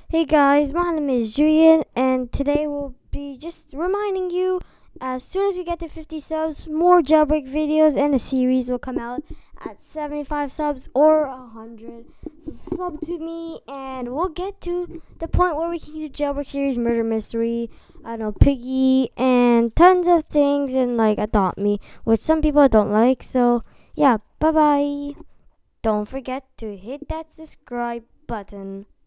Hey guys, my name is Julian, and today we'll be just reminding you as soon as we get to 50 subs, more jailbreak videos and a series will come out at 75 subs or 100. So sub to me, and we'll get to the point where we can do jailbreak series, murder mystery, I don't know, piggy, and tons of things, and like adopt me, which some people don't like. So yeah, bye bye. Don't forget to hit that subscribe button.